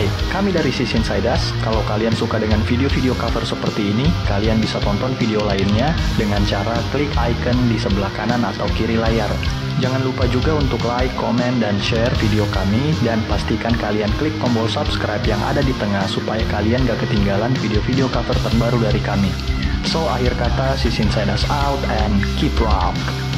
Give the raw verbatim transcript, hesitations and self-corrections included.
Hai, kami dari Sisin Saidas. Kalau kalian suka dengan video-video cover seperti ini, kalian bisa tonton video lainnya dengan cara klik icon di sebelah kanan atau kiri layar. Jangan lupa juga untuk like, komen, dan share video kami, dan pastikan kalian klik tombol subscribe yang ada di tengah supaya kalian gak ketinggalan video-video cover terbaru dari kami. So, akhir kata, Sisin Saidas out and keep rock!